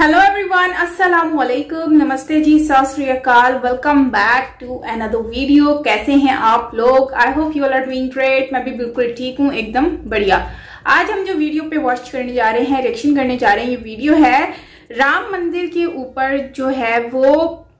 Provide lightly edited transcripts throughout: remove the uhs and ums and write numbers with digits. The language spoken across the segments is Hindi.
हेलो एवरीवन, अस्सलाम वालेकुम, नमस्ते जी, सत श्री अकाल। Welcome back to another video. कैसे हैं आप लोग? I hope you all are doing great. मैं भी बिल्कुल ठीक हूँ, एकदम बढ़िया। आज हम जो वीडियो पे वॉच करने जा रहे हैं, रिएक्शन करने जा रहे हैं, ये वीडियो है राम मंदिर के ऊपर जो है वो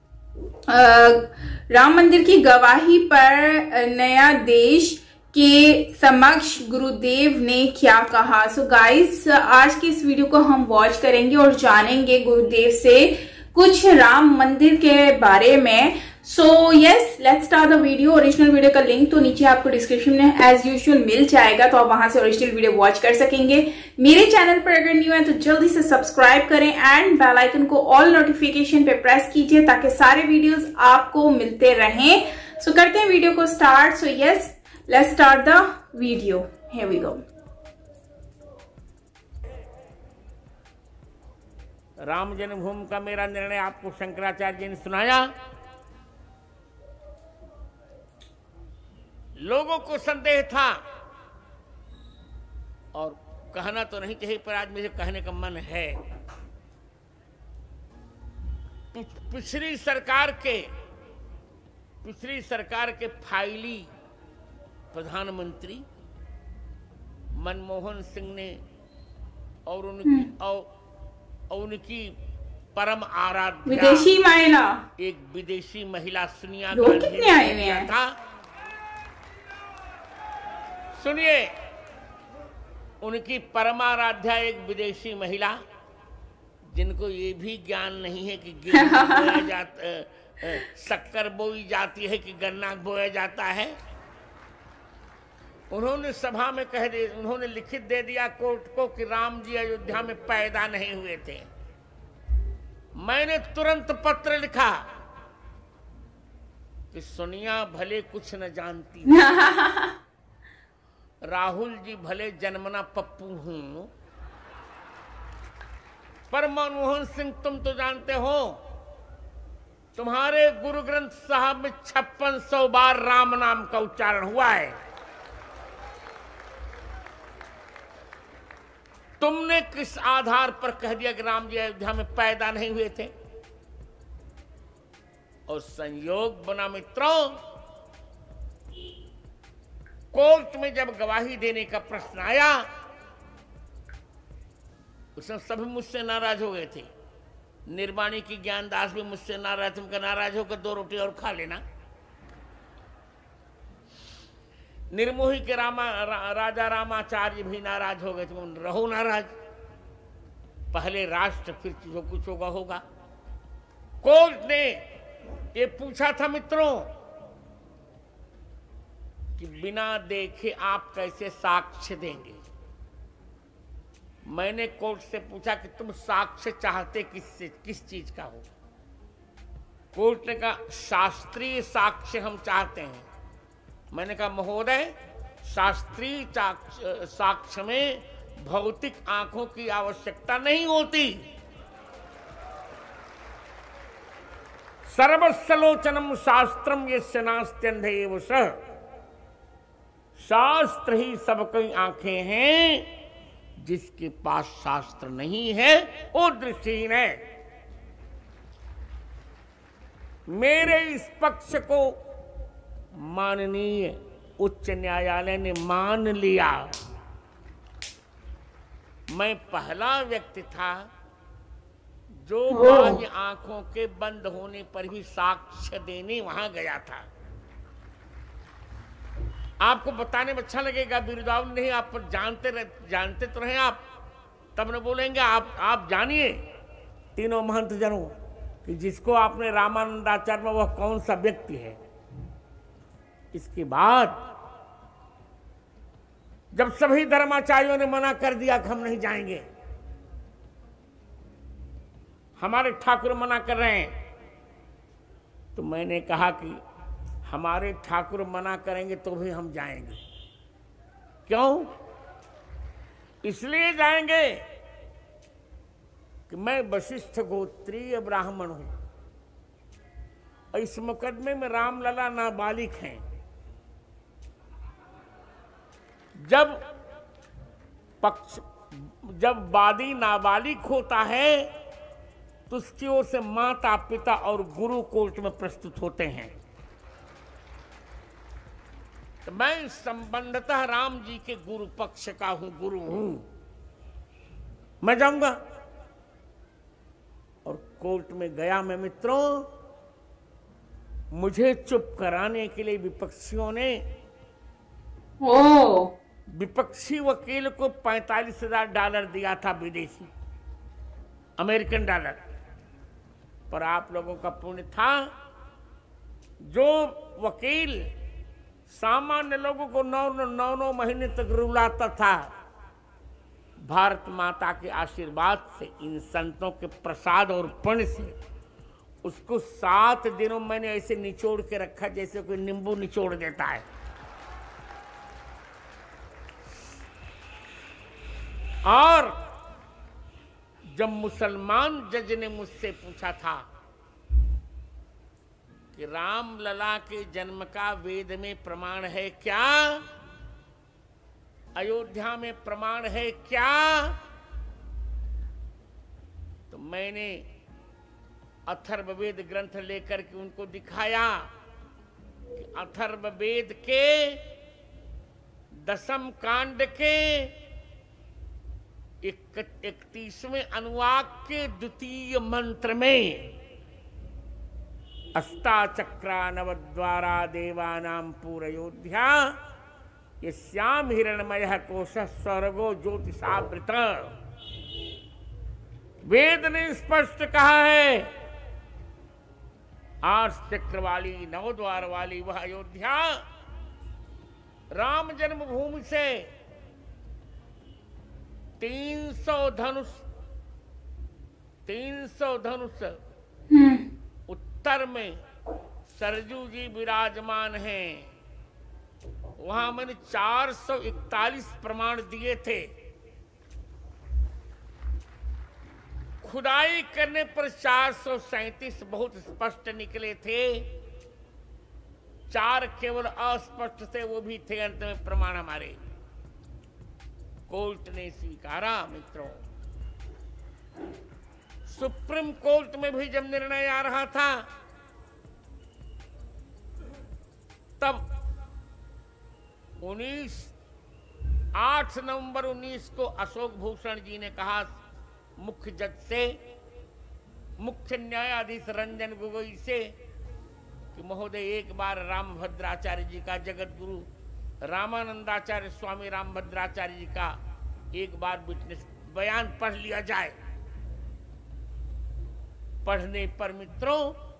राम मंदिर की गवाही पर नया देश के समक्ष गुरुदेव ने क्या कहा। सो गाइस, आज की इस वीडियो को हम वॉच करेंगे और जानेंगे गुरुदेव से कुछ राम मंदिर के बारे में। So yes, let's start the video. Original video का लिंक तो नीचे आपको डिस्क्रिप्शन में एज यूजुअल मिल जाएगा, तो आप वहां से ओरिजिनल वीडियो वॉच कर सकेंगे। मेरे चैनल पर अगर न्यू है तो जल्दी से सब्सक्राइब करें एंड बेल आइकन को ऑल नोटिफिकेशन पे प्रेस कीजिए ताकि सारे वीडियोस आपको मिलते रहें। सो करते हैं वीडियो को start. So yes, let's start the video. Here we go. Ram Janmabhoomi का मेरा निर्णय आपको शंकराचार्य जी ने सुनाया। लोगों को संदेह था और कहना तो नहीं चाहिए, पर आज मुझे कहने का मन है। पिछली सरकार के फाइली प्रधानमंत्री मनमोहन सिंह ने और उनकी परम आराध्या विदेशी महिला, एक विदेशी महिला सोनिया लोग कितने आए हुए हैं था। सुनिए, उनकी परमाराध्या एक विदेशी महिला, जिनको ये भी ज्ञान नहीं है कि शक्कर बोई जाती है कि गन्ना बोया जाता है। उन्होंने सभा में उन्होंने लिखित दे दिया कोर्ट को कि राम जी अयोध्या में पैदा नहीं हुए थे। मैंने तुरंत पत्र लिखा कि सोनिया भले कुछ न जानती राहुल जी भले जन्मना पप्पू हूं, पर मनमोहन सिंह तुम तो जानते हो, तुम्हारे गुरु ग्रंथ साहब में 5600 बार राम नाम का उच्चारण हुआ है। तुमने किस आधार पर कह दिया कि राम जी अयोध्या में पैदा नहीं हुए थे? और संयोग बना मित्रों, कोर्ट में जब गवाही देने का प्रश्न आया, उसमें सभी मुझसे नाराज हो गए थे। निर्वाणी की ज्ञानदास भी मुझसे नाराज, तुमका नाराज होकर 2 रोटी और खा लेना। निर्मोही के राजा रामाचार्य भी नाराज हो गए, तुम रहो नाराज, पहले राष्ट्र फिर जो कुछ होगा होगा। कोर्ट ने ये पूछा था मित्रों कि बिना देखे आप कैसे साक्ष्य देंगे। मैंने कोर्ट से पूछा कि तुम साक्ष्य चाहते किस चीज का हो? कोर्ट ने कहा शास्त्रीय साक्ष्य हम चाहते हैं। मैंने कहा महोदय, शास्त्रीय साक्ष्य में भौतिक आंखों की आवश्यकता नहीं होती। सर्वस्वलोचनम शास्त्रम यस्य नास्त्यन्ध एव सः। शास्त्र ही सबकी आंखें हैं, जिसके पास शास्त्र नहीं है वो दृष्टिहीन है। मेरे इस पक्ष को माननीय उच्च न्यायालय ने मान लिया। मैं पहला व्यक्ति था जो बाह्य आंखों के बंद होने पर भी साक्ष्य देने वहां गया था। आपको बताने में अच्छा लगेगा, बिरुदावली नहीं, आप जानते तो रहे आप, तब न बोलेंगे। आप जानिए तीनों महंत जनों कि जिसको आपने रामानंदाचार्य में, वह कौन सा व्यक्ति है। इसके बाद जब सभी धर्माचार्यों ने मना कर दिया कि हम नहीं जाएंगे, हमारे ठाकुर मना कर रहे हैं, तो मैंने कहा कि हमारे ठाकुर मना करेंगे तो भी हम जाएंगे। क्यों? इसलिए जाएंगे कि मैं वशिष्ठ गोत्रीय ब्राह्मण हूं, और इस मुकदमे में रामलला नाबालिग हैं। जब वादी नाबालिग होता है तो उसकी ओर से माता पिता और गुरु कोर्ट में प्रस्तुत होते हैं। तो मैं संबंधतः राम जी के गुरु पक्ष का हूं, गुरु हूं। मैं जाऊंगा और कोर्ट में गया मैं मित्रों, मुझे चुप कराने के लिए विपक्षियों ने विपक्षी वकील को $45,000 दिया था, विदेशी अमेरिकन डॉलर। पर आप लोगों का पुण्य था, जो वकील सामान्य लोगों को 9 महीने तक रुलाता था, भारत माता के आशीर्वाद से, इन संतों के प्रसाद और पुण्य से उसको 7 दिनों मैंने ऐसे निचोड़ के रखा जैसे कोई नींबू निचोड़ देता है। और जब मुसलमान जज ने मुझसे पूछा था कि राम लला के जन्म का वेद में प्रमाण है क्या, अयोध्या में प्रमाण है क्या, तो मैंने अथर्ववेद ग्रंथ लेकर के उनको दिखाया कि अथर्ववेद के 10वें कांड के 31वें अनुवाक के 2 मंत्र में अष्टाचक्रा नवद्वारा देवानां पूरयोध्या यस्याम हिरणमयः कोशः स्वर्गो ज्योतिषावृत। वेद ने स्पष्ट कहा है, 8 चक्र वाली 9 द्वार वाली वह अयोध्या राम जन्मभूमि से 300 धनुष उत्तर में सरजू जी विराजमान हैं। वहां मैंने 441 प्रमाण दिए थे। खुदाई करने पर 437 बहुत स्पष्ट निकले थे, 4 केवल अस्पष्ट थे, वो भी थे अंत में प्रमाण हमारे। कोर्ट ने स्वीकारा मित्रों। सुप्रीम कोर्ट में भी जब निर्णय आ रहा था, तब 8 नवंबर 19 को अशोक भूषण जी ने कहा मुख्य जज से, मुख्य न्यायाधीश रंजन गोगोई से, कि महोदय एक बार रामभद्राचार्य जी का, जगत गुरु रामानंदाचार्य स्वामी रामभद्राचार्य जी का एक बार विटनेस बयान पढ़ लिया जाए। पढ़ने पर मित्रों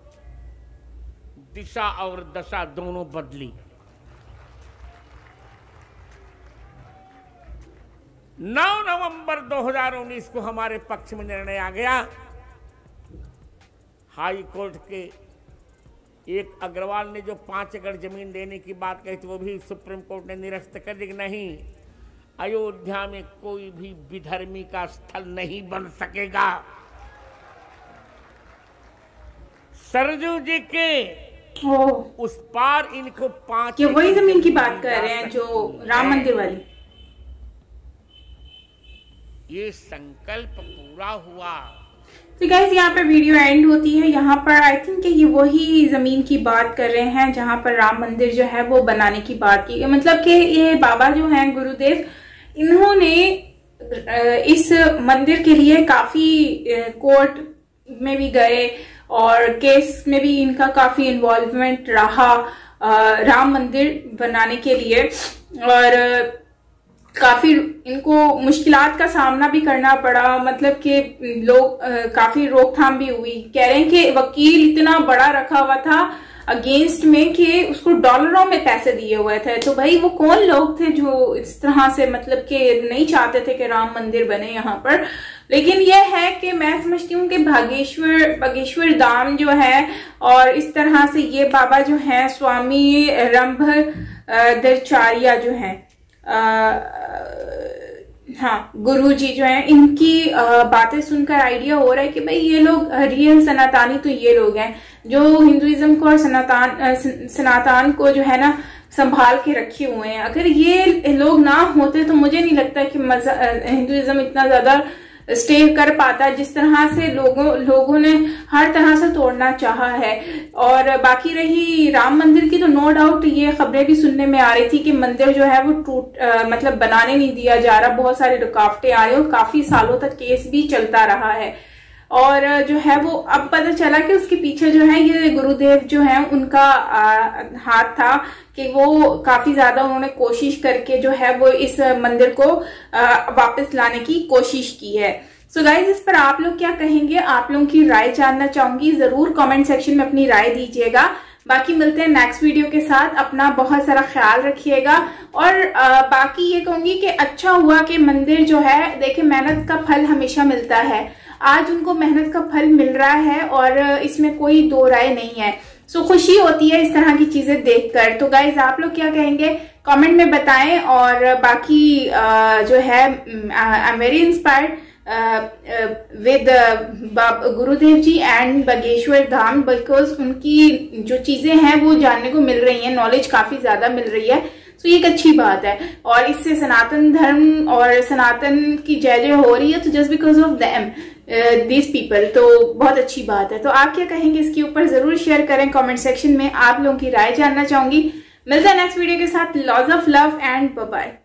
दिशा और दशा दोनों बदली। 9 नवंबर 2019 को हमारे पक्ष में निर्णय आ गया। हाई कोर्ट के एक अग्रवाल ने जो 5 एकड़ जमीन देने की बात कही थी, वो भी सुप्रीम कोर्ट ने निरस्त कर दी। नहीं, अयोध्या में कोई भी विधर्मी का स्थल नहीं बन सकेगा। सरजू जी के उस पार इनको 5 ये वही जमीन की बात कर रहे हैं जो राम मंदिर वाली। ये संकल्प पूरा हुआ। तो गाइस यहाँ पर वीडियो एंड होती है। यहाँ पर आई थिंक ये वही जमीन की बात कर रहे हैं जहाँ पर राम मंदिर जो है वो बनाने की बात की। मतलब कि ये बाबा जो हैं गुरुदेव, इन्होंने इस मंदिर के लिए काफी कोर्ट में भी गए और केस में भी इनका काफी इन्वॉल्वमेंट रहा राम मंदिर बनाने के लिए, और काफी इनको मुश्किलात का सामना भी करना पड़ा। मतलब कि लोग काफी रोकथाम भी हुई। कह रहे हैं कि वकील इतना बड़ा रखा हुआ था अगेंस्ट में कि उसको डॉलरों में पैसे दिए हुए थे। तो भाई वो कौन लोग थे जो इस तरह से मतलब कि नहीं चाहते थे कि राम मंदिर बने यहाँ पर। लेकिन यह है कि मैं समझती हूँ कि बागेश्वर धाम जो है और इस तरह से ये बाबा जो है स्वामी रामभद्राचार्य जो है, हाँ गुरु जी जो है, इनकी बातें सुनकर आइडिया हो रहा है कि भाई ये लोग रियल सनातनी तो ये लोग हैं जो हिंदुइज्म को और सनातन को जो है ना संभाल के रखे हुए हैं। अगर ये लोग ना होते तो मुझे नहीं लगता कि हिंदुइज्म इतना ज्यादा स्टे कर पाता, जिस तरह से लोगों ने हर तरह से तोड़ना चाहा है। और बाकी रही राम मंदिर की, तो नो डाउट ये खबरें भी सुनने में आ रही थी कि मंदिर जो है वो मतलब बनाने नहीं दिया जा रहा, बहुत सारी रुकावटें आ रही और काफी सालों तक केस भी चलता रहा है। और जो है वो अब पता चला कि उसके पीछे जो है ये गुरुदेव जो है उनका हाथ था, कि वो काफी ज्यादा उन्होंने कोशिश करके जो है वो इस मंदिर को वापस लाने की कोशिश की है। सो गाइज, इस पर आप लोग क्या कहेंगे, आप लोगों की राय जानना चाहूंगी, जरूर कमेंट सेक्शन में अपनी राय दीजिएगा। बाकी मिलते हैं नेक्स्ट वीडियो के साथ, अपना बहुत सारा ख्याल रखिएगा। और बाकी ये कहूंगी कि अच्छा हुआ कि मंदिर जो है, देखिए मेहनत का फल हमेशा मिलता है, आज उनको मेहनत का फल मिल रहा है और इसमें कोई दो राय नहीं है। सो खुशी होती है इस तरह की चीजें देखकर। तो गाइज, आप लोग क्या कहेंगे कमेंट में बताएं। और बाकी जो है I am very inspired with Gurudev ji and Bageshwar Dham, because उनकी जो चीजें हैं वो जानने को मिल रही हैं, नॉलेज काफी ज्यादा मिल रही है। तो ये एक अच्छी बात है और इससे सनातन धर्म और सनातन की जय जय हो रही है, तो just because of them this people, तो बहुत अच्छी बात है। तो आप क्या कहेंगे इसके ऊपर जरूर शेयर करें कमेंट सेक्शन में, आप लोगों की राय जानना चाहूंगी। मिलते हैं नेक्स्ट वीडियो के साथ। Lots of love and bye bye.